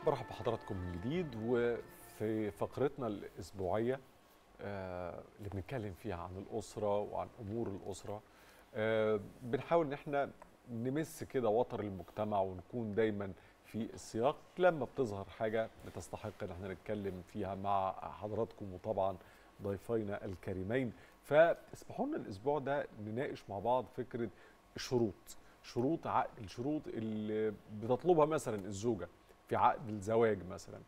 برحب بحضراتكم من جديد وفي فقرتنا الأسبوعية اللي بنتكلم فيها عن الأسرة وعن أمور الأسرة. بنحاول إن احنا نمس كده وتر المجتمع ونكون دايما في السياق لما بتظهر حاجة بتستحق إن احنا نتكلم فيها مع حضراتكم وطبعا ضيفينا الكريمين. فاسمحوا لنا الأسبوع ده نناقش مع بعض فكرة شروط عقد، الشروط اللي بتطلبها مثلا الزوجة في عقد الزواج مثلا.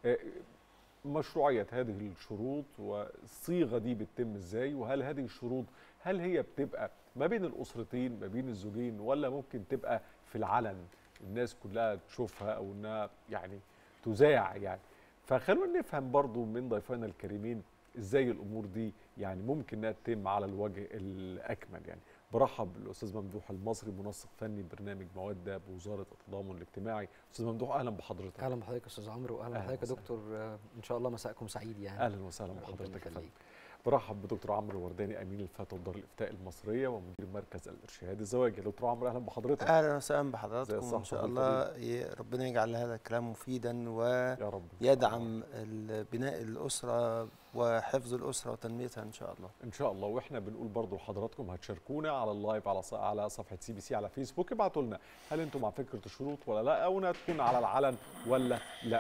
مشروعية هذه الشروط والصيغة دي بتتم ازاي، وهل هذه الشروط هل هي بتبقى ما بين الأسرتين ما بين الزوجين، ولا ممكن تبقى في العلن الناس كلها تشوفها او انها يعني تذاع يعني. فخلونا نفهم برضو من ضيفنا الكريمين ازاي الامور دي يعني ممكن انها تتم على الوجه الاكمل يعني. برحب بالاستاذ ممدوح المصري، منسق فني برنامج موده بوزاره التضامن الاجتماعي. استاذ ممدوح اهلا بحضرتك. اهلا بحضرتك يا استاذ عمرو، واهلا بحضرتك يا دكتور. ان شاء الله مساءكم سعيد يعني. اهلا وسهلا بحضرتك يا فندم. برحب بدكتور عمرو ورداني، امين الفتوى بدار الافتاء المصريه ومدير مركز الارشاد الزواجي. دكتور عمرو اهلا بحضرتك. اهلا وسهلا بحضراتكم، ان شاء الله ربنا يجعل هذا الكلام مفيدا ويدعم بناء الاسره وحفظ الاسره وتنميتها ان شاء الله. ان شاء الله. واحنا بنقول برضو لحضراتكم هتشاركونا على اللايف على صفحه CBC على فيسبوك. ابعتوا لنا هل انتم مع فكره الشروط ولا لا، او انها تكون على العلن ولا لا.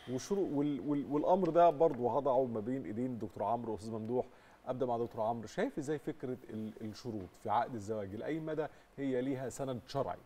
والامر ده برضو هضعه ما بين ايدين الدكتور عمرو واستاذ ممدوح. ابدا مع دكتور عمرو، شايف ازاي فكره الشروط في عقد الزواج لاي مدى هي ليها سند شرعي؟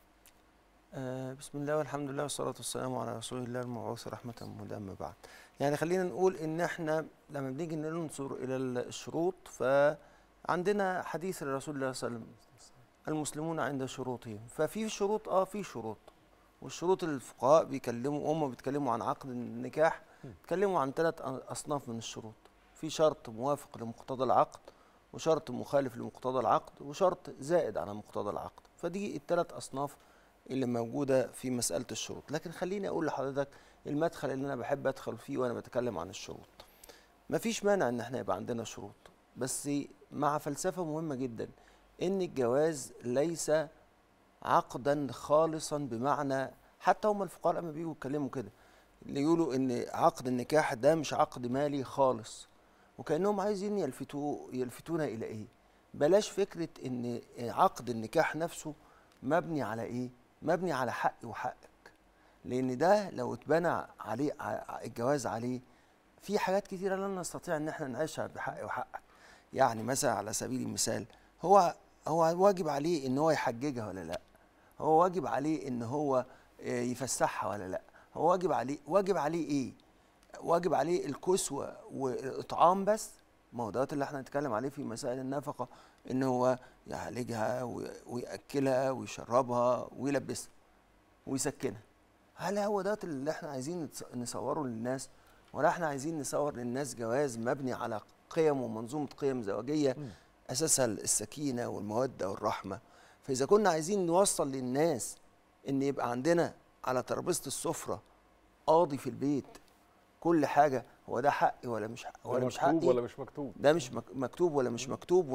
بسم الله والحمد لله والصلاه والسلام على رسول الله المبعوث رحمه مهداه. اما بعد، يعني خلينا نقول ان احنا لما بنيجي ننظر الى الشروط فعندنا حديث الرسول الله صلى الله عليه وسلم المسلمون عند شروطهم. ففي شروط في شروط، والشروط الفقهاء بيتكلموا عن عقد النكاح، بيتكلموا عن 3 أصناف من الشروط. في شرط موافق لمقتضى العقد، وشرط مخالف لمقتضى العقد، وشرط زائد على مقتضى العقد. فدي ال3 أصناف اللي موجودة في مسألة الشروط. لكن خليني أقول لحضرتك المدخل اللي أنا بحب أدخل فيه وأنا بتكلم عن الشروط. مفيش مانع إن احنا يبقى عندنا شروط، بس مع فلسفة مهمة جدا، إن الجواز ليس عقدا خالصا، بمعنى حتى هم الفقهاء لما بييجوا يتكلموا كده اللي يقولوا ان عقد النكاح ده مش عقد مالي خالص، وكانهم عايزين يلفتونا الى ايه؟ بلاش فكره ان عقد النكاح نفسه مبني على ايه؟ مبني على حقي وحقك، لان ده لو اتبنى عليه الجواز عليه في حاجات كتيره لن نستطيع ان احنا نعيشها بحقي وحقك. يعني مثلا على سبيل المثال، هو واجب عليه ان هو يحججها ولا لا؟ هو واجب عليه ان هو يفسحها ولا لا؟ هو واجب عليه ايه؟ واجب عليه الكسوة والاطعام بس؟ ما هو دوت اللي احنا هنتكلم عليه في مسائل النفقة، ان هو يعالجها ويأكلها ويشربها ويلبسها ويسكنها. هل هو دوت اللي احنا عايزين نصوره للناس، ولا احنا عايزين نصور للناس جواز مبني على قيم ومنظومة قيم زواجية اساسها السكينة والمودة والرحمة؟ فإذا كنا عايزين نوصل للناس إن يبقى عندنا على ترابيزة السفرة قاضي في البيت كل حاجة، هو ده حقي ولا مش حقي ولا مش حقي، ولا مش مكتوب، ده مش مكتوب ولا مش مكتوب،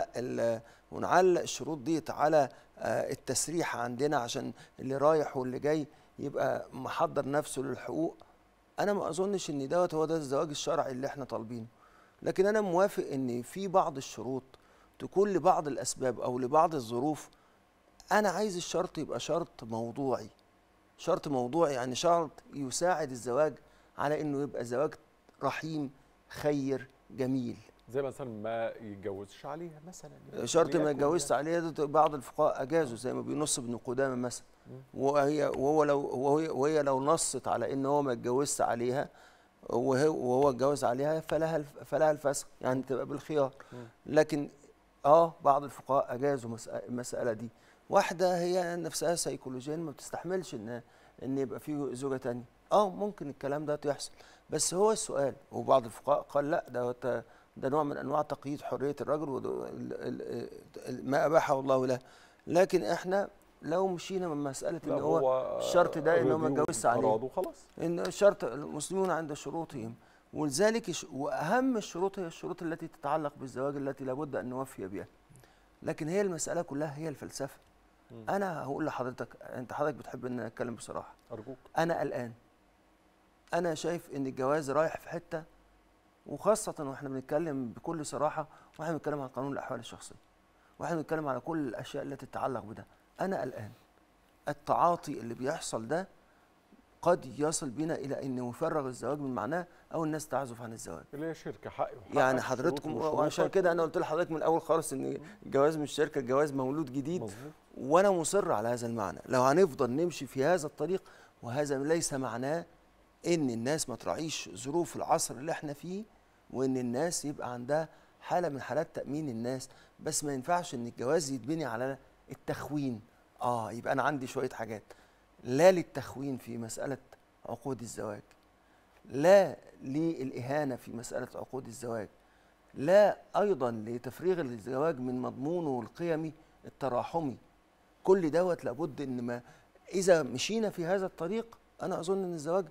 ونعلق الشروط دي على التسريح عندنا عشان اللي رايح واللي جاي يبقى محضر نفسه للحقوق. أنا ما أظنش إن دوت هو ده الزواج الشرعي اللي احنا طالبينه. لكن أنا موافق إن في بعض الشروط تكون لبعض الأسباب أو لبعض الظروف. أنا عايز الشرط يبقى شرط موضوعي، شرط موضوعي يعني شرط يساعد الزواج على إنه يبقى زواج رحيم خير جميل. زي مثلا ما يتجوزش عليها مثلا، يعني شرط ما يتجوزش عليها ده بعض الفقهاء أجازوا، زي ما بينص ابن قدامة مثلا. وهي لو نصت على إن هو ما يتجوزش عليها وهو اتجوز عليها فلها الفسخ، يعني تبقى بالخيار. لكن بعض الفقهاء أجازوا المسألة دي. واحدة هي نفسها سيكولوجيا ما بتستحملش إن يبقى في زوجة تانية، ممكن الكلام ده يحصل. بس هو السؤال، وبعض الفقهاء قال لا، ده نوع من أنواع تقييد حرية الرجل ما أباحه الله له. لكن إحنا لو مشينا من مسألة إن هو الشرط ده إن هو ما اتجوزش عليه، إن الشرط المسلمون عند شروطهم، ولذلك وأهم الشروط هي الشروط التي تتعلق بالزواج التي لابد أن نوفي بها. لكن هي المسألة كلها هي الفلسفة. أنا هقول لحضرتك، حضرتك بتحب إن أنا أتكلم بصراحة. أرجوك. أنا قلقان انا شايف ان الجواز رايح في حته، وخاصه واحنا بنتكلم بكل صراحه، واحنا بنتكلم عن قانون الاحوال الشخصيه، واحنا بنتكلم على كل الاشياء التي تتعلق بده. انا قلقان التعاطي اللي بيحصل ده قد يصل بنا الى انه يفرغ الزواج من معناه، او الناس تعزف عن الزواج. اللي هي شركه حقي وحقك، يعني حضرتكم، وعشان كده انا قلت لحضرتك من الاول خالص ان الجواز مش شركه، الجواز مولود جديد. مظبوط. وانا مصر على هذا المعنى. لو هنفضل نمشي في هذا الطريق، وهذا ليس معناه ان الناس ما تراعيش ظروف العصر اللي احنا فيه، وان الناس يبقى عندها حاله من حالات تامين الناس، بس ما ينفعش ان الجواز يتبني على التخوين. يبقى انا عندي شويه حاجات لا للتخوين في مساله عقود الزواج، لا للاهانه في مساله عقود الزواج، لا ايضا لتفريغ الزواج من مضمونه القيمي التراحمي. كل دوت لابد ان ما اذا مشينا في هذا الطريق، انا اظن ان الزواج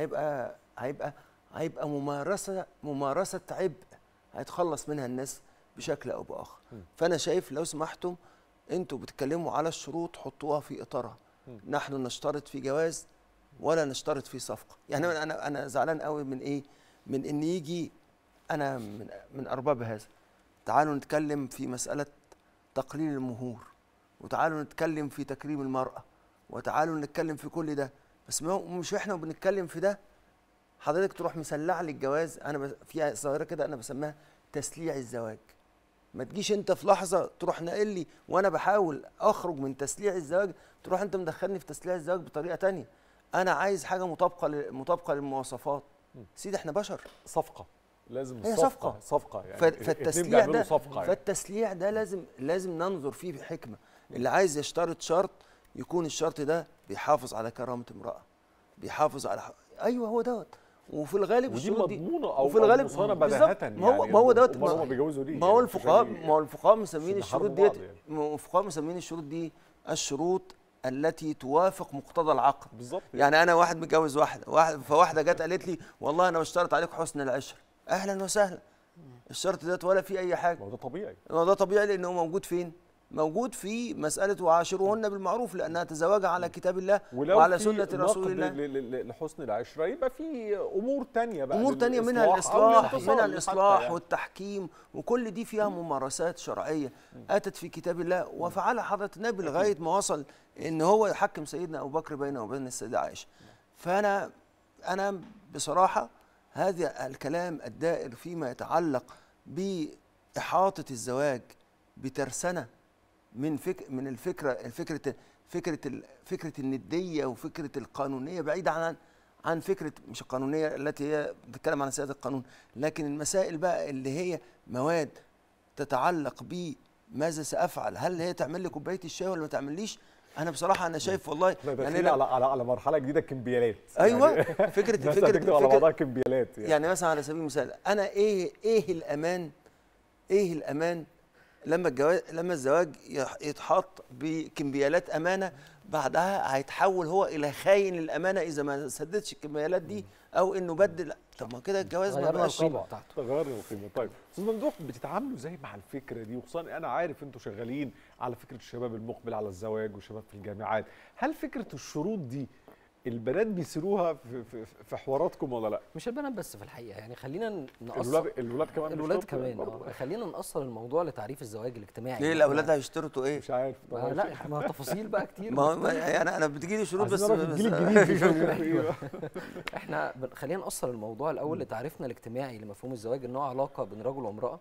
هيبقى ممارسه عبء هيتخلص منها الناس بشكل او باخر. فانا شايف لو سمحتم انتوا بتتكلموا على الشروط حطوها في اطارها. نحن نشترط في جواز ولا نشترط في صفقه. يعني انا زعلان قوي من ايه؟ من ان يجي انا من ارباب هذا. تعالوا نتكلم في مساله تقليل المهور، وتعالوا نتكلم في تكريم المراه، وتعالوا نتكلم في كل ده، بس مش احنا بنتكلم في ده حضرتك تروح مسلع لي الجواز. انا في ظاهره كده انا بسميها تسليع الزواج. ما تجيش انت في لحظه تروح ناقل لي وانا بحاول اخرج من تسليع الزواج، تروح انت مدخلني في تسليع الزواج بطريقه تانية. انا عايز حاجه مطابقه للمواصفات. سيدي احنا بشر. صفقه، لازم هي صفقه يعني فالتسليع ده صفقة فالتسليع ده لازم ننظر فيه بحكمه. اللي عايز يشترط شرط يكون الشرط ده بيحافظ على كرامه امراه، بيحافظ على ايوه هو دوت. وفي الغالب الشروط دي مضمونه او وفي الغالب مصانه بداهه يعني. ما هو دوت. ما بيجوزوا ليه؟ ما هو الفقهاء مسمين الشروط ديت، يعني. الفقهاء مسمين الشروط دي الشروط التي توافق مقتضى العقد. بالظبط. يعني انا واحد متجوز فواحده جت قالت لي والله انا بشترط عليك حسن العشره، اهلا وسهلا. الشرط ده ولا في اي حاجه. ما هو ده طبيعي. ما ده طبيعي لانه موجود فين؟ موجود في مساله وعاشروهن بالمعروف، لانها تزوج على كتاب الله وعلى سنه رسول الله. لحسن العشره يبقى في امور تانية بقى، امور تانية منها الاصلاح والتحكيم، وكل دي فيها ممارسات شرعيه اتت في كتاب الله وفعلها حضره النبي لغايه ما وصل ان هو يحكم سيدنا ابو بكر بينه وبين السيده عائشه. فانا بصراحه هذا الكلام الدائر فيما يتعلق باحاطه الزواج بترسنه من فكره النديه وفكره القانونيه، بعيده عن فكره مش القانونيه التي هي بتتكلم عن سياده القانون، لكن المسائل بقى اللي هي مواد تتعلق بماذا سافعل، هل هي تعمل لي كوبايه الشاي ولا ما تعمليش. انا بصراحه انا شايف والله يعني على مرحله جديده كمبيالات. ايوه يعني فكره على موضوع كمبيالات يعني مثلا على سبيل المثال انا ايه الامان لما الزواج يتحط بكمبيالات امانه، بعدها هيتحول هو الى خاين الامانه اذا ما سددش الكمبيالات دي، او انه بدل. طب ما كده الجواز ما بقاش تغير القيمه. طيب استاذ ممدوح، بتتعاملوا ازاي مع الفكره دي؟ وخصوصا انا عارف انتوا شغالين على فكره الشباب المقبل على الزواج والشباب في الجامعات، هل فكره الشروط دي البنات بيسيروها في حواراتكم ولا لا؟ مش البنات بس في الحقيقه، يعني خلينا نقصر الولاد كمان خلينا نقصر الموضوع لتعريف الزواج الاجتماعي. ليه الاولاد هيشترطوا ايه؟ مش عارف. لا ما تفاصيل بقى كتير. يعني انا بتجيلي شروط بس الجيل الجديد. احنا خلينا نقصر الموضوع الاول لتعريفنا الاجتماعي لمفهوم الزواج، ان هو علاقه بين رجل وامراه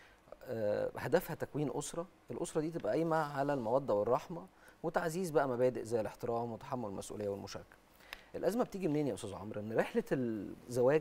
هدفها تكوين اسره، الاسره دي تبقى قايمه على الموده والرحمه وتعزيز بقى مبادئ زي الاحترام وتحمل المسؤوليه والمشاركه. الأزمة بتيجي منين يا أستاذ عمرو؟ إن رحلة الزواج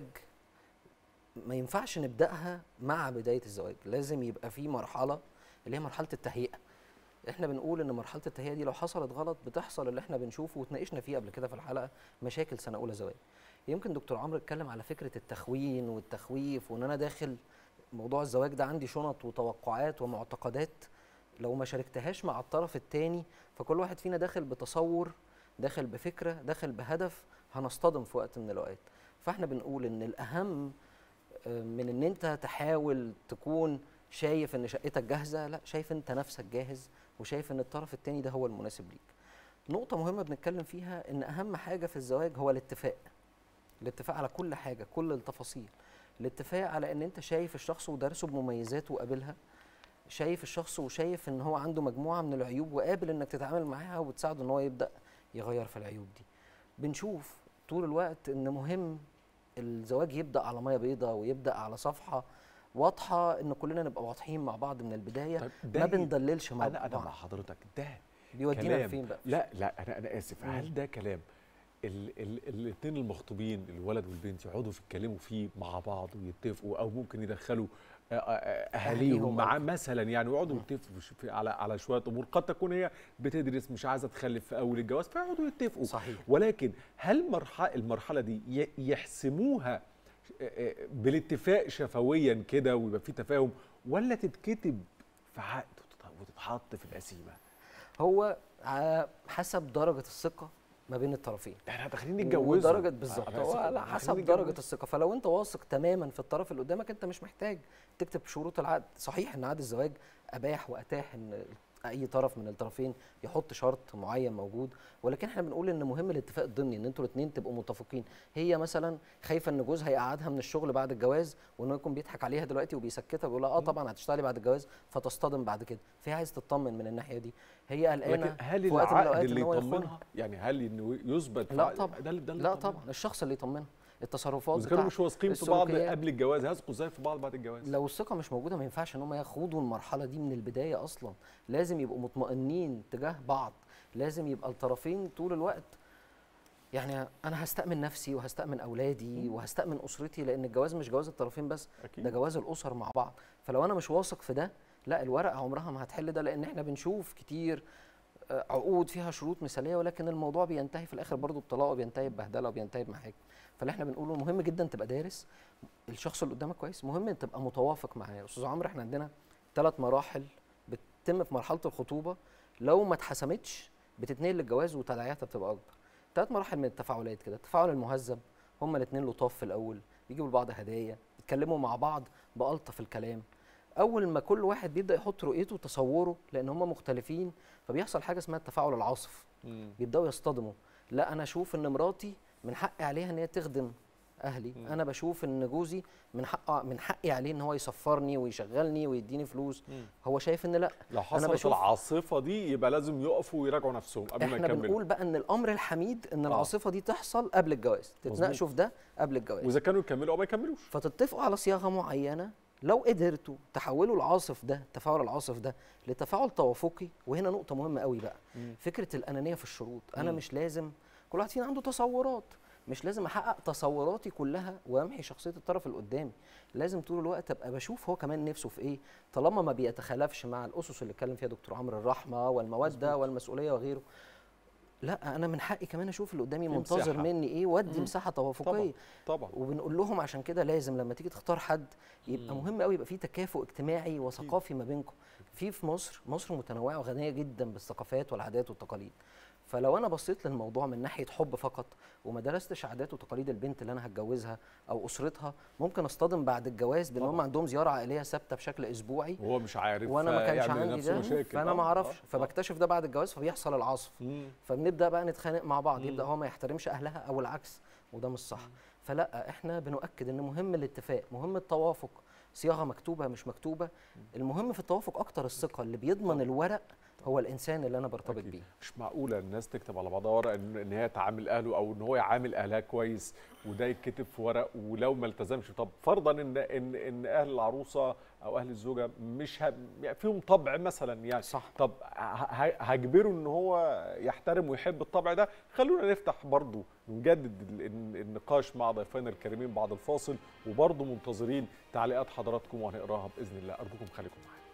ما ينفعش نبدأها مع بداية الزواج، لازم يبقى في مرحلة اللي هي مرحلة التهيئة. إحنا بنقول إن مرحلة التهيئة دي لو حصلت غلط بتحصل اللي إحنا بنشوفه وتناقشنا فيه قبل كده في الحلقة، مشاكل سنة أولى زواج. يمكن دكتور عمرو اتكلم على فكرة التخوين والتخويف، وإن أنا داخل موضوع الزواج ده عندي شنط وتوقعات ومعتقدات لو ما شاركتهاش مع الطرف الثاني، فكل واحد فينا داخل بتصور، داخل بفكرة، داخل بهدف، هنصطدم في وقت من الأوقات. فاحنا بنقول ان الأهم من ان انت تحاول تكون شايف ان شقتك جاهزة، لا، شايف انت نفسك جاهز وشايف ان الطرف التاني ده هو المناسب ليك. نقطة مهمة بنتكلم فيها ان اهم حاجة في الزواج هو الاتفاق. الاتفاق على كل حاجه، كل التفاصيل، الاتفاق على ان انت شايف الشخص ودارسه بمميزاته وقابلها، شايف الشخص وشايف ان هو عنده مجموعه من العيوب وقابل انك تتعامل معاها وبتساعده ان هو يبدا يغير في العيوب دي. بنشوف طول الوقت ان مهم الزواج يبدا على ميه بيضاء ويبدا على صفحه واضحه، ان كلنا نبقى واضحين مع بعض من البدايه، طيب ما بندللش مع انا بعض. مع حضرتك، ده بيودينا كلام لفين بقى؟ لا انا اسف، هل ده كلام الاثنين المخطوبين الولد والبنت يقعدوا يتكلموا فيه مع بعض ويتفقوا، او ممكن يدخلوا اهاليهم مع مثلا، يعني يقعدوا يتفقوا على شويه امور قد تكون هي بتدرس مش عايزه تخلف في اول الجواز فيقعدوا يتفقوا؟ صحيح. ولكن هل المرحله دي يحسموها بالاتفاق شفويا كده ويبقى في تفاهم، ولا تتكتب في عقد وتتحط في القسيمه؟ هو حسب درجه الثقه ما بين الطرفين. احنا داخلين نتجوزوا درجه بالظبط، هو على حسب درجه الثقه. فلو انت واثق تماما في الطرف اللي قدامك انت مش محتاج تكتب شروط العقد. صحيح ان عقد الزواج اباح واتاح ان اي طرف من الطرفين يحط شرط معين موجود، ولكن احنا بنقول ان مهم الاتفاق الضمني، ان انتوا الاثنين تبقوا متفقين. هي مثلا خايفه ان جوزها يقعدها من الشغل بعد الجواز وانه يكون بيضحك عليها دلوقتي وبيسكتها ويقول لها طبعا هتشتغلي بعد الجواز، فتصطدم بعد كده، فهي عايز تطمن من الناحيه دي. هي قلقانه هل في وقت من العقد الاوقات اللي ان هو يطمنها؟ يعني هل انه يثبت؟ لا طبعا، ده لا طبعا، الشخص اللي يطمنها. التصرفات اذا كانوا مش واثقين في بعض السلوكيات. قبل الجواز هيثقوا ازاي في بعض بعد الجواز؟ لو الثقه مش موجوده ما ينفعش ان هم يخوضوا المرحله دي من البدايه اصلا. لازم يبقوا مطمئنين تجاه بعض، لازم يبقى الطرفين طول الوقت يعني انا هستأمن نفسي وهستأمن اولادي وهستأمن اسرتي، لان الجواز مش جواز الطرفين بس، أكيد. ده جواز الاسر مع بعض. فلو انا مش واثق في ده، لا الورقه عمرها ما هتحل ده، لان احنا بنشوف كتير عقود فيها شروط مثاليه ولكن الموضوع بينتهي في الاخر برضه بطلاق وبينتهي ببهدله وبينتهي بمحاكم. فاللي احنا بنقوله مهم جدا تبقى دارس الشخص اللي قدامك كويس، مهم تبقى متوافق معاه. يا استاذ عمرو احنا عندنا 3 مراحل بتتم في مرحله الخطوبه، لو ما اتحسمتش بتتنقل للجواز وتداعياتها بتبقى اكبر. 3 مراحل من التفاعلات كده. التفاعل المهذب، هما الاثنين لطاف في الاول، بيجيبوا لبعض هدايا، بيتكلموا مع بعض بألطف الكلام. اول ما كل واحد بيبدا يحط رؤيته وتصوره، لان هم مختلفين، فبيحصل حاجه اسمها التفاعل العاصف. بيبداوا يصطدموا، لا انا اشوف ان مراتي من حقي عليها ان هي تخدم اهلي، انا بشوف ان جوزي من حقي عليه ان هو يسفرني ويشغلني ويديني فلوس. هو شايف ان لا، لو حصلت العاصفه دي يبقى لازم يقفوا ويراجعوا نفسهم قبل ما يكملوا. احنا بنقول بقى ان الامر الحميد ان العاصفه دي تحصل قبل الجواز، تتناقشوا في ده قبل الجواز، واذا كانوا يكملوا او ما يكملوش فتتفقوا على صياغه معينه. لو قدرتوا تحولوا العاصف ده، التفاعل العاصف ده لتفاعل توافقي، وهنا نقطه مهمه قوي بقى، فكره الانانيه في الشروط. انا مش لازم، كل واحد فينا عنده تصورات، مش لازم احقق تصوراتي كلها وامحي شخصيه الطرف اللي قدامي. لازم طول الوقت ابقى بشوف هو كمان نفسه في ايه، طالما ما بيتخالفش مع الاسس اللي اتكلم فيها دكتور عمرو، الرحمه والموده والمسؤوليه وغيره. لا انا من حقي كمان اشوف اللي قدامي منتظر مني ايه وادي مساحه توافقيه. طبعا. وبنقول لهم عشان كده لازم لما تيجي تختار حد يبقى مهم قوي يبقى في تكافؤ اجتماعي وثقافي ما بينكم. في مصر متنوعه وغنيه جدا بالثقافات والعادات والتقاليد. فلو انا بصيت للموضوع من ناحيه حب فقط وما درستش عادات وتقاليد البنت اللي انا هتجوزها او اسرتها، ممكن اصطدم بعد الجواز بان هم عندهم زياره عائليه ثابته بشكل اسبوعي وهو مش عارف، وانا ما كانش عندي ده، فانا ما اعرفش، فبكتشف ده بعد الجواز فبيحصل العصف. فبنبدا بقى نتخانق مع بعض، يبدا هو ما يحترمش اهلها او العكس، وده مش صح. فلا احنا بنؤكد ان مهم الاتفاق، مهم التوافق، صياغه مكتوبه مش مكتوبه. المهم في التوافق اكتر الثقه، اللي بيضمن الورق هو الانسان اللي انا برتبط بيه. مش معقوله الناس تكتب على بعضها ورق ان هي تعامل اهله او ان هو يعامل اهلها كويس وده يتكتب في ورق، ولو ما التزمش، طب فرضا ان اهل العروسه او اهل الزوجه مش فيهم طبع مثلا يعني صح. طب هجبره ان هو يحترم ويحب الطبع ده؟ خلونا نفتح برضو ونجدد النقاش مع ضيفينا الكريمين بعد الفاصل، وبرضو منتظرين تعليقات حضراتكم وهنقراها باذن الله. ارجوكم خليكم معانا.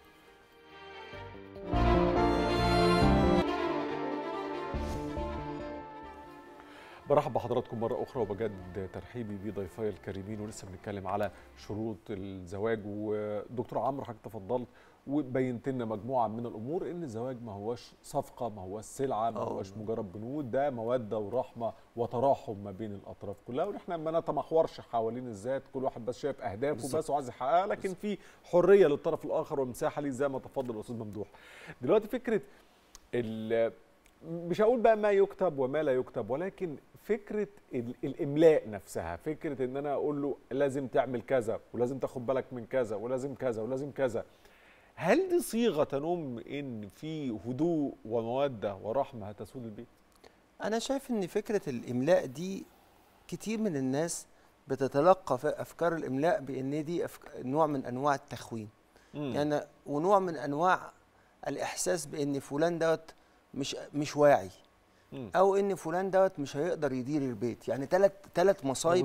برحب بحضراتكم مرة أخرى وبجد ترحيبي بضيفي الكريمين، ولسه بنتكلم على شروط الزواج. ودكتور عمرو حضرتك تفضلت وبينت لنا مجموعة من الأمور، إن الزواج ما هوش صفقة، ما هوش سلعة، ما هوش مجرد بنود، ده مودة ورحمة وتراحم ما بين الأطراف كلها، ونحن ما نتمحورش حوالين الذات، كل واحد بس شايف أهدافه بس وعايز يحققها، لكن في حرية للطرف الآخر ومساحة ليه زي ما تفضل الأستاذ ممدوح. دلوقتي فكرة مش هقول بقى ما يكتب وما لا يكتب، ولكن فكره الاملاء نفسها، فكره ان انا اقول له لازم تعمل كذا ولازم تاخد بالك من كذا ولازم كذا ولازم كذا، هل دي صيغه تنم ان في هدوء وموده ورحمه هتسود البيت؟ انا شايف ان فكره الاملاء دي كتير من الناس بتتلقى في افكار الاملاء بان دي نوع من انواع التخوين. يعني ونوع من انواع الاحساس بان فلان دوت مش واعي، او ان فلان دوت مش هيقدر يدير البيت. يعني ثلاث مصايب،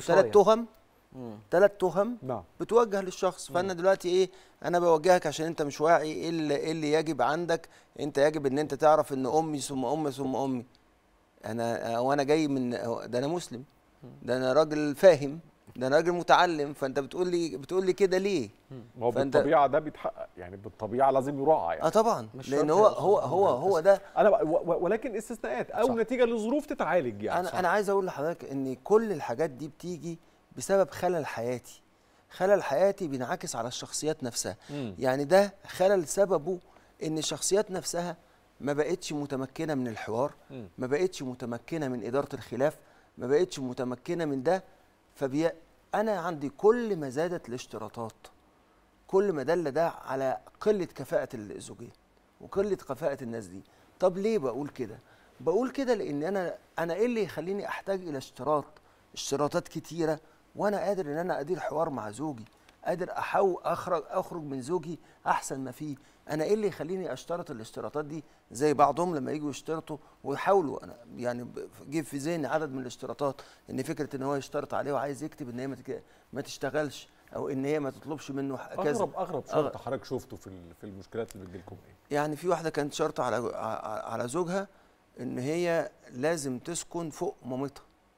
ثلاث تهم نعم بتوجه للشخص. فانا دلوقتي ايه؟ انا بوجهك عشان انت مش واعي. ايه اللي يجب عندك؟ انت يجب ان انت تعرف ان امي ثم امي ثم امي. وانا جاي من ده، انا مسلم، ده انا راجل فاهم، ده انا راجل متعلم، فانت بتقول لي كده ليه؟ ما هو بالطبيعه ده بيتحقق، يعني بالطبيعه لازم يراعى يعني. طبعا، لان هو ده. انا ولكن استثناءات او صح. نتيجه لظروف تتعالج يعني. انا عايز اقول لحضرتك ان كل الحاجات دي بتيجي بسبب خلل حياتي. خلل حياتي بينعكس على الشخصيات نفسها. يعني ده خلل سببه ان الشخصيات نفسها ما بقتش متمكنه من الحوار، ما بقتش متمكنه من اداره الخلاف، ما بقتش متمكنه من ده. انا عندي كل ما زادت الاشتراطات، كل ما دل ده على قله كفاءه الزوجين وقله كفاءه الناس دي. طب ليه بقول كده؟ بقول كده لان انا ايه اللي يخليني احتاج الى اشتراطات كتيره وانا قادر ان انا ادير حوار مع زوجي، قادر اخرج من زوجي احسن ما فيه. انا ايه اللي يخليني اشترط الاشتراطات دي زي بعضهم لما يجوا يشترطوا ويحاولوا؟ انا يعني جه في ذهني عدد من الاشتراطات، ان فكره ان هو يشترط عليه وعايز يكتب ان هي ما تشتغلش، او ان هي ما تطلبش منه كذا. اغرب شرط حضرتك شفته في المشكلات اللي بتجيلكم ايه؟ يعني في واحده كانت شرط على زوجها ان هي لازم تسكن فوق مامتها.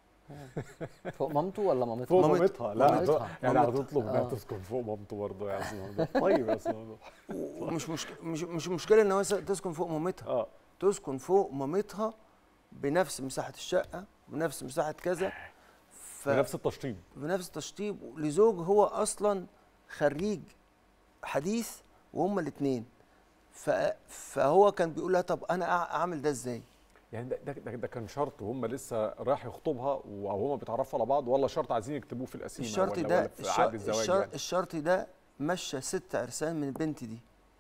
فوق مامته ولا مامتها؟ فوق مامتها. لا مامتها. يعني هتطلب انها تسكن فوق مامته برضه يا استاذ. طيب يا استاذ. مش مشكله ان هو تسكن فوق مامتها. تسكن فوق مامتها بنفس مساحه الشقه، بنفس مساحه كذا، بنفس التشطيب، بنفس التشطيب لزوج هو اصلا خريج حديث وهما الاثنين. فهو كان بيقول لها طب انا اعمل ده ازاي؟ يعني ده كان شرط وهم لسه رايح يخطبها او هم بيتعرفوا على بعض، ولا شرط عايزين يكتبوه في القسيمه الشرط ولا ده في عقد الزواج؟ يعني الشرط ده مشى 6 عرسان من البنت دي.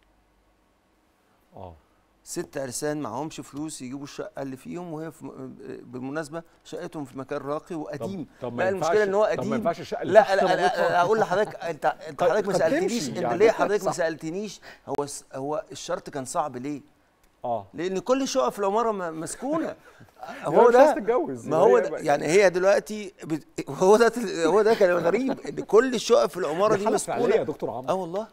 6 عرسان معهمش فلوس يجيبوا الشقه اللي فيهم، وهي بالمناسبه شقتهم في مكان راقي وقديم. طب لا المشكله ان هو قديم. طب ما ينفعش الشقه اللي لا اقول لحضرتك، انت حضرتك ما سالتنيش انت ليه حضرتك ما سالتنيش هو الشرط كان صعب ليه؟ لان كل الشقق في العماره مسكونه. هو ده تتجوز. ما هو ده يعني هي دلوقتي هو ده كان الغريب، ان كل الشقق في العماره دي مسكونه يا دكتور عمرو. والله.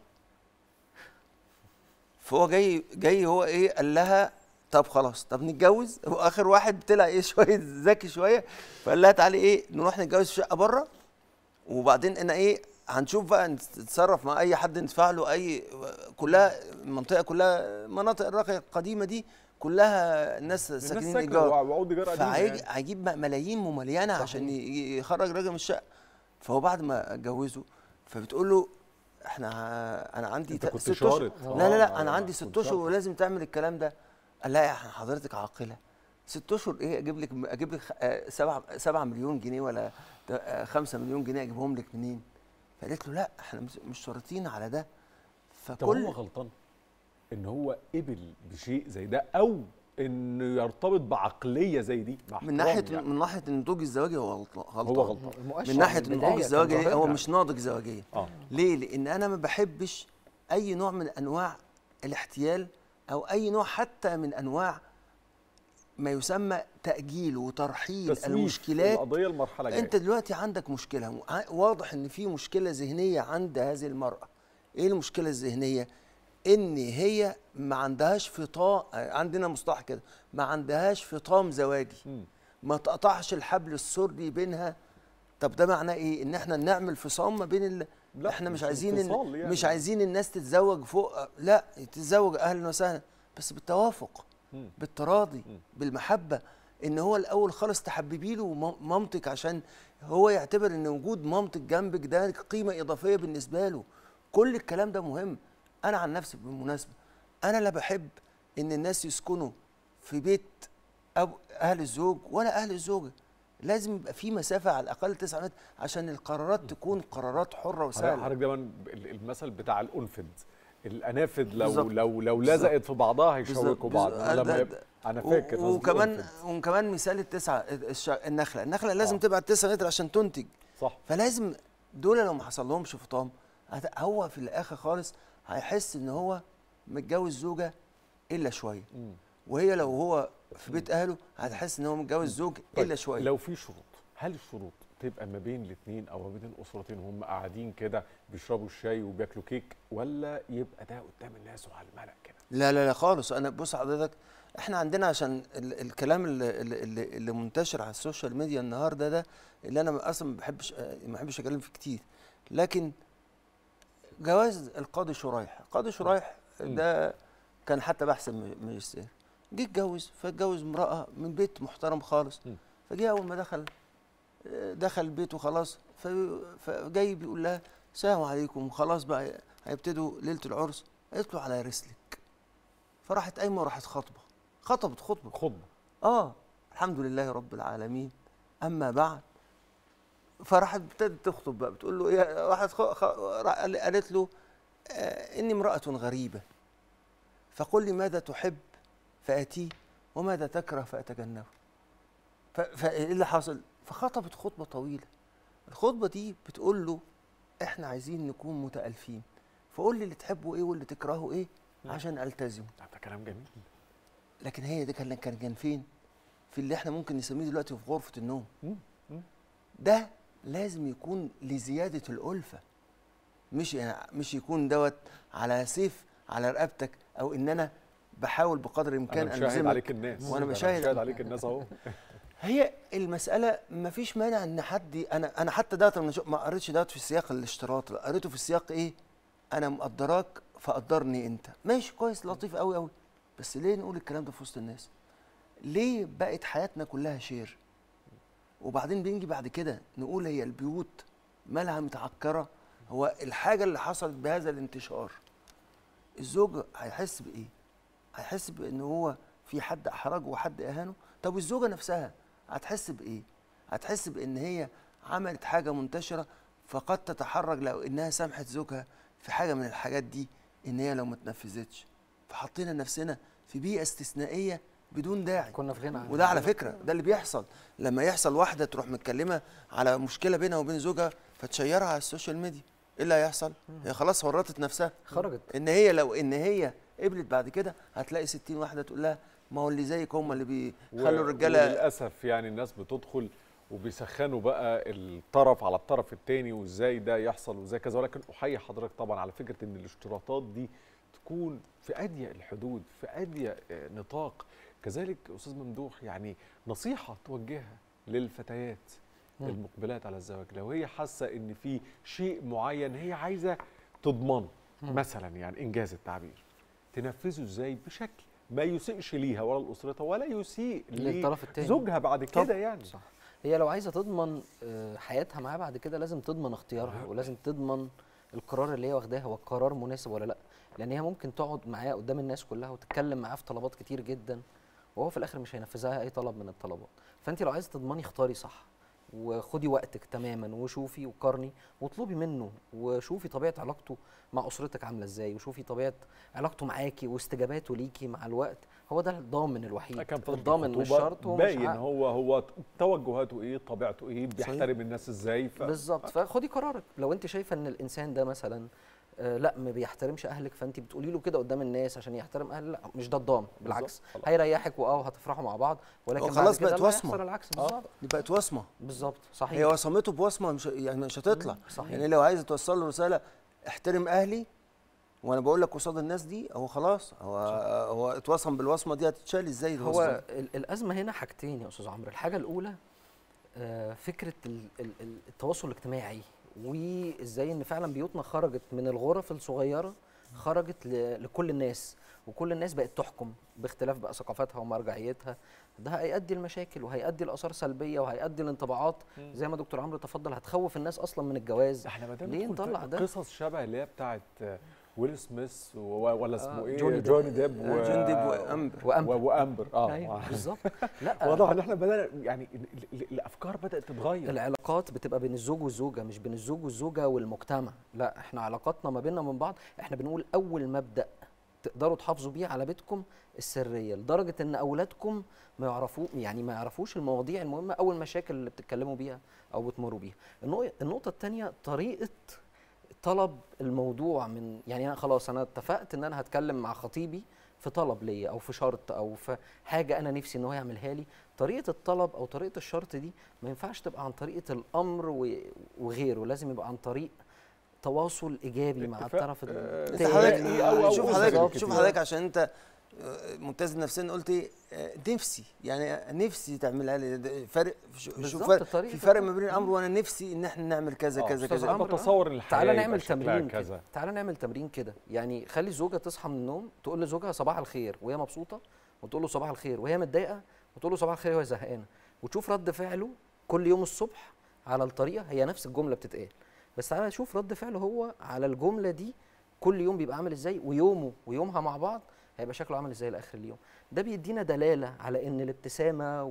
فهو جاي هو ايه؟ قال لها طب خلاص، طب نتجوز. واخر واحد طلع ايه شويه ذكي شويه، فقال لها تعالي ايه نروح نتجوز في شقه بره، وبعدين انا ايه هنشوف بقى نتصرف مع اي حد ندفع له كلها المنطقه كلها مناطق الراقيه القديمه دي كلها الناس ساكنين ايجار، فهيجيب ملايين ممليانه عشان يخرج راجل من الشقه. فهو بعد ما اتجوزوا فبتقول له انا عندي 6 اشهر. لا انا عندي 6 اشهر ولازم تعمل الكلام ده. قال لا حضرتك عاقله، 6 اشهر ايه؟ اجيب لك 7 مليون جنيه ولا 5 مليون جنيه اجيبهم لك منين؟ فقالت له لا احنا مش شرطين على ده. فكل هو غلطان ان هو قبل بشيء زي ده، او انه يرتبط بعقليه زي دي؟ من ناحيه النضوج الزواجي هو غلطان. من ناحيه النضوج الزواجي هو مش ناضج زواجيا. ليه؟ لان انا ما بحبش اي نوع من انواع الاحتيال، او اي نوع حتى من انواع ما يسمى تأجيل وترحيل المشكلات. القضية المرحلة جاية. انت دلوقتي عندك مشكلة، واضح ان في مشكلة ذهنية عند هذه المرأة. ايه المشكلة الذهنية؟ ان هي ما عندهاش فطام، عندنا مصطلح كده، ما عندهاش فطام زواجي. ما تقطعش الحبل السري بينها. طب ده معناه ايه؟ ان احنا نعمل فصام ما بين احنا مش عايزين يعني. مش عايزين الناس تتزوج فوق، لا تتزوج اهلا وسهلا، بس بالتوافق، بالتراضي، بالمحبه. ان هو الاول خالص تحببي له مامتك، عشان هو يعتبر ان وجود مامتك جنبك ده قيمه اضافيه بالنسبه له. كل الكلام ده مهم. انا عن نفسي بالمناسبه انا لا بحب ان الناس يسكنوا في بيت اهل الزوج ولا اهل الزوجه. لازم يبقى في مسافه على الاقل 9 متر عشان القرارات تكون قرارات حره وسهله. حضرتك دايما المثل بتاع الانفد، الانافد لو بالظبط. لو لزقت في بعضها هيشوكوا بعض. لما يبقى انا فاكر وكمان مثال النخله لازم تبعد 9 متر عشان تنتج. صح. فلازم دول لو ما حصل لهمش فطام هو في الاخر خالص هيحس ان هو متجوز زوجه الا شويه، وهي لو هو في بيت اهله هتحس ان هو متجوز زوج الا شويه. لو في شروط، هل الشروط تبقى ما بين الاثنين او ما بين الاسرتين وهم قاعدين كده بيشربوا الشاي وبياكلوا كيك، ولا يبقى ده قدام الناس وعلى الملأ كده؟ لا خالص. انا بص حضرتك، احنا عندنا عشان الكلام اللي منتشر على السوشيال ميديا النهارده ده اللي انا اصلا ما بحبش اتكلم فيه كتير، لكن جواز القاضي شريح، القاضي شريح ده كان حتى بحث ماجستير، جه اتجوز، فاتجوز امراه من بيت محترم خالص، فجه اول ما دخل البيت وخلاص، فجاي بيقول لها السلام عليكم، خلاص بقى هيبتدوا ليله العرس، قالت له على رسلك، فراحت قايمه وراحت خطبت خطبه. الحمد لله رب العالمين. اما بعد، فراحت ابتدت تخطب بقى، بتقول له ايه، قالت له اني امراه غريبه، فقل لي ماذا تحب فاتيه وماذا تكره فاتجنبه. فايه اللي حصل؟ فخطبت خطبه طويله. الخطبه دي بتقول له احنا عايزين نكون متالفين، فقول لي اللي تحبه ايه واللي تكرهه ايه عشان التزم. ده كلام جميل. لكن هي ده كان فين؟ في اللي احنا ممكن نسميه دلوقتي في غرفه النوم. ده لازم يكون لزياده الالفه، مش يكون دوت على سيف على رقبتك، او ان انا بحاول بقدر الامكان انا بشاهد عليك الناس، وانا بشاهد عليك الناس اهو. هي المساله ما فيش مانع ان حد انا حتى دوت ما قريتش دوت في سياق الاشتراط، قريته في السياق ايه، انا مقدراك فقدرني انت، ماشي كويس لطيف قوي قوي، بس ليه نقول الكلام ده في وسط الناس؟ ليه بقت حياتنا كلها شير؟ وبعدين بنيجي بعد كده نقول هي البيوت مالها متعكره؟ هو الحاجه اللي حصلت بهذا الانتشار، الزوج هيحس بايه؟ هيحس بان هو في حد احرجه وحد اهانه. طب والزوجه نفسها هتحس بايه؟ هتحس بان هي عملت حاجه منتشره، فقد تتحرج لو انها سامحت زوجها في حاجه من الحاجات دي، ان هي لو ما اتنفذتش، فحطينا نفسنا في بيئه استثنائيه بدون داعي. كنا في غنى عنها. وده على فكره ده اللي بيحصل لما يحصل واحده تروح متكلمه على مشكله بينها وبين زوجها فتشيرها على السوشيال ميديا، ايه اللي هيحصل؟ هي خلاص ورطت نفسها، خرجت. ان هي لو ان هي قبلت بعد كده هتلاقي 60 واحده تقول لها ما هو اللي زيك هم اللي بيخلوا الرجاله. وللاسف يعني الناس بتدخل وبيسخنوا بقى الطرف على الطرف الثاني، وازاي ده يحصل وازاي كذا. ولكن احيي حضرتك طبعا على فكره ان الاشتراطات دي تكون في اضيق الحدود، في اضيق نطاق. كذلك استاذ ممدوح، يعني نصيحه توجهها للفتيات المقبلات على الزواج، لو هي حاسه ان في شيء معين هي عايزه تضمنه مثلا، يعني انجاز التعبير، تنفذه ازاي بشكل ما يسيئش ليها ولا لاسرتها ولا يسيء للطرف الثاني زوجها بعد كده يعني. صح. هي لو عايزه تضمن حياتها معاه بعد كده لازم تضمن اختيارها، ولازم تضمن القرار اللي هي واخداه هو القرار مناسب ولا لا، لان هي ممكن تقعد معاه قدام الناس كلها وتتكلم معاه في طلبات كتير جدا، وهو في الاخر مش هينفذها اي طلب من الطلبات. فانت لو عايزه تضمني اختاري صح، وخدي وقتك تماما، وشوفي وقارني واطلبي منه، وشوفي طبيعه علاقته مع اسرتك عامله ازاي، وشوفي طبيعه علاقته معاكي واستجاباته ليكي مع الوقت. هو ده الضامن الوحيد، الضامن مش شرط ومش باين هو توجهاته ايه، طبيعته ايه، بيحترم الناس ازاي. بالظبط. فخدي قرارك. لو انت شايفه ان الانسان ده مثلا لا ما بيحترمش اهلك، فانت بتقولي له كده قدام الناس عشان يحترم اهلك، لا مش ده الضامن، بالعكس هيريحك وهتفرحوا مع بعض، ولكن خلاص بعد بقت كده وصمه. العكس. بالظبط بقت وصمه. بالظبط صحيح. هي وصمته بوصمه مش هتطلع. صحيح. يعني لو عايزه توصل له رساله احترم اهلي، وانا بقول لك قصاد الناس دي، هو خلاص هو اتوصم بالوصمه دي، هتتشال ازاي الوصمه؟ هو الازمه هنا حاجتين يا استاذ عمرو. الحاجه الاولى فكره التواصل الاجتماعي، وازاي ان فعلا بيوتنا خرجت من الغرف الصغيره، خرجت لكل الناس، وكل الناس بقت تحكم باختلاف بقى ثقافتها ومرجعيتها. ده هيؤدي لمشاكل وهيؤدي لاثار سلبيه وهيؤدي لانطباعات زي ما دكتور عمرو تفضل، هتخوف الناس اصلا من الجواز. احنا ما ليه نطلع ده؟ قصص شبه اللي هي بتاعت ويل سميث ولا اسمه ايه، جوني جوني ديب جون ديب وامبر. وامبر. ايوه بالظبط. لا واضح ان احنا بدأنا يعني الافكار بدات تتغير. العلاقات بتبقى بين الزوج والزوجه، مش بين الزوج والزوجه والمجتمع. لا، احنا علاقاتنا ما بيننا ومن بعض، احنا بنقول اول مبدأ تقدروا تحافظوا بيه على بيتكم السريه، لدرجه ان اولادكم ما يعرفوش المواضيع المهمه او المشاكل اللي بتتكلموا بيها او بتمروا بيها. النقطه الثانيه طريقه طلب الموضوع من، يعني انا خلاص انا اتفقت ان انا هتكلم مع خطيبي في طلب ليا او في شرط او في حاجه انا نفسي ان هو يعملها لي. طريقه الطلب او طريقه الشرط دي ما ينفعش تبقى عن طريقه الامر وغيره، لازم يبقى عن طريق تواصل ايجابي مع الطرف الثاني. شوف كتير. حضرتك عشان انت متزن نفسيا قلت نفسي، يعني نفسي تعملها لي. فرق شوف في فرق ما بين الامر وانا نفسي ان احنا نعمل كذا كذا كذا. انت تصور الحياه تعالى نعمل تمرين كذا. تعالى نعمل تمرين كده، يعني خلي الزوجه تصحى من النوم تقول لزوجها صباح الخير وهي مبسوطه، وتقول له صباح الخير وهي متضايقه، وتقول له صباح الخير وهي زهقانه، وتشوف رد فعله كل يوم الصبح على الطريقه. هي نفس الجمله بتتقال، بس تعالى شوف رد فعله هو على الجمله دي كل يوم بيبقى عامل ازاي، ويومه ويومها مع بعض هيبقى شكله عامل ازاي لاخر اليوم. ده بيدينا دلاله على ان الابتسامه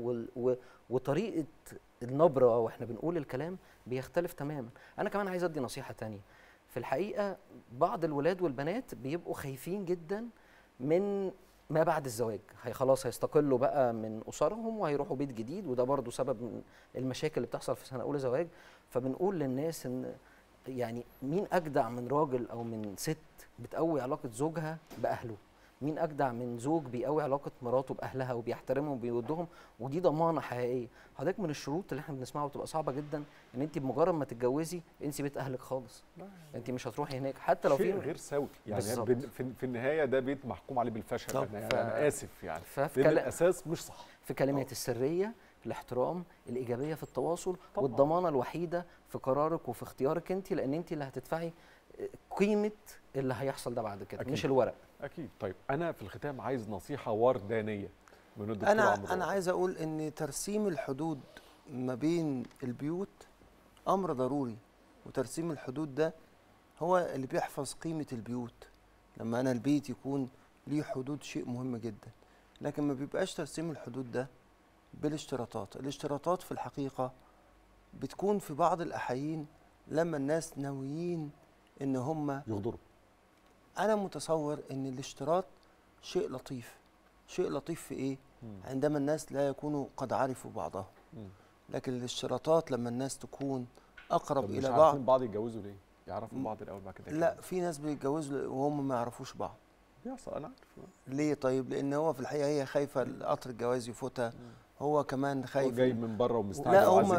وطريقه النبره واحنا بنقول الكلام بيختلف تماما. انا كمان عايز ادي نصيحه تانية. في الحقيقه بعض الولاد والبنات بيبقوا خايفين جدا من ما بعد الزواج، خلاص هيستقلوا بقى من اسرهم وهيروحوا بيت جديد، وده برضو سبب من المشاكل اللي بتحصل في سنه اولى زواج. فبنقول للناس ان يعني مين اجدع من راجل او من ست بتقوي علاقه زوجها باهله؟ مين اجدع من زوج بيقوي علاقه مراته باهلها وبيحترمهم وبيودهم؟ ودي ضمانه حقيقيه. حضرتك من الشروط اللي احنا بنسمعها وبتبقى صعبه جدا ان انت بمجرد ما تتجوزي انسي بيت اهلك خالص، انت مش هتروحي هناك حتى لو شيء غير سوي يعني. في النهايه ده بيت محكوم عليه بالفشل. انا اسف يعني، لان الاساس مش صح. في كلمات السريه، الاحترام، الايجابيه في التواصل، طبعا. والضمانه الوحيده في قرارك وفي اختيارك انت، لان انت اللي هتدفعي قيمه اللي هيحصل ده بعد كده، مش الورق. اكيد. طيب انا في الختام عايز نصيحه وردانيه من الدكتور عمرو. انا عايز اقول ان ترسيم الحدود ما بين البيوت امر ضروري، وترسيم الحدود ده هو اللي بيحفظ قيمه البيوت. لما انا البيت يكون ليه حدود شيء مهم جدا، لكن ما بيبقاش ترسيم الحدود ده بالاشتراطات. الاشتراطات في الحقيقه بتكون في بعض الاحيان لما الناس ناويين ان هم يغدروا. انا متصور ان الاشتراط شيء لطيف. شيء لطيف في ايه؟ عندما الناس لا يكونوا قد عرفوا بعضهم. لكن الاشتراطات لما الناس تكون اقرب الى بعض. مش عارفين بعض يتجوزوا ليه؟ يعرفوا بعض الاول بعد كده. لا، في ناس بيتجوزوا وهم ما يعرفوش بعض. بيحصل، انا عارف. ليه؟ طيب لان هو في الحقيقه هي خايفه قطر الجواز يفوتها، هو كمان خايف. هو جاي من بره ومستعجل. لا، هم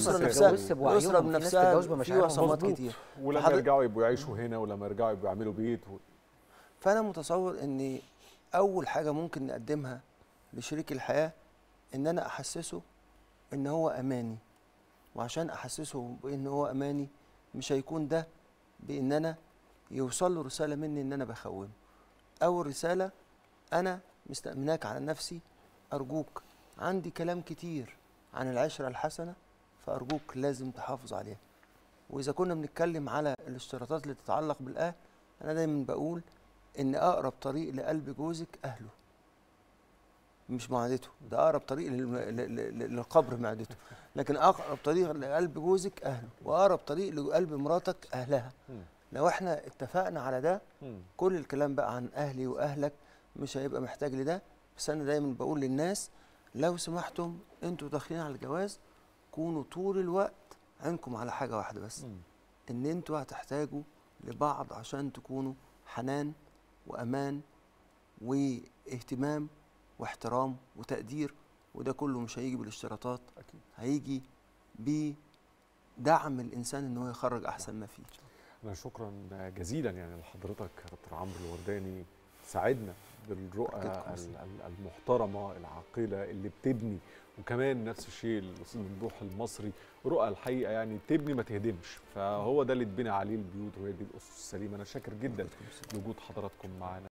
الاسره بنفسها في وصمات كتير، ولما يرجعوا يبقوا يعيشوا هنا، ولما يرجعوا يبقوا يعملوا بيت فانا متصور ان اول حاجه ممكن نقدمها لشريك الحياه ان انا احسسه ان هو اماني. وعشان احسسه بان هو اماني مش هيكون ده بان انا يوصل له رساله مني ان انا بخونه. اول رساله: انا مستأمناك على نفسي، ارجوك عندي كلام كتير عن العشره الحسنه، فارجوك لازم تحافظ عليها. واذا كنا بنتكلم على الاشتراطات اللي تتعلق بالاهل، انا دايما بقول ان اقرب طريق لقلب جوزك اهله، مش معدته. ده اقرب طريق للقبر معدته، لكن اقرب طريق لقلب جوزك اهله، واقرب طريق لقلب مراتك اهلها. لو احنا اتفقنا على ده، كل الكلام بقى عن اهلي واهلك مش هيبقى محتاج لده. بس انا دايما بقول للناس لو سمحتم انتوا داخلين على الجواز كونوا طول الوقت عينكم على حاجه واحده بس، ان انتوا هتحتاجوا لبعض عشان تكونوا حنان وامان واهتمام واحترام وتقدير. وده كله مش هيجي بالاشتراطات، أكيد. هيجي بدعم الانسان ان هو يخرج احسن ما فيه. أنا شكرا جزيلا يعني لحضرتك دكتور عمرو الورداني، ساعدنا بالرؤى المحترمه العاقله اللي بتبني، وكمان نفس الشيء الاستاذ ممدوح المصري، رؤى الحقيقه يعني تبني ما تهدمش، فهو ده اللي اتبنى عليه البيوت وهي دي الاسس السليمه. انا شاكر جدا لوجود حضراتكم معانا.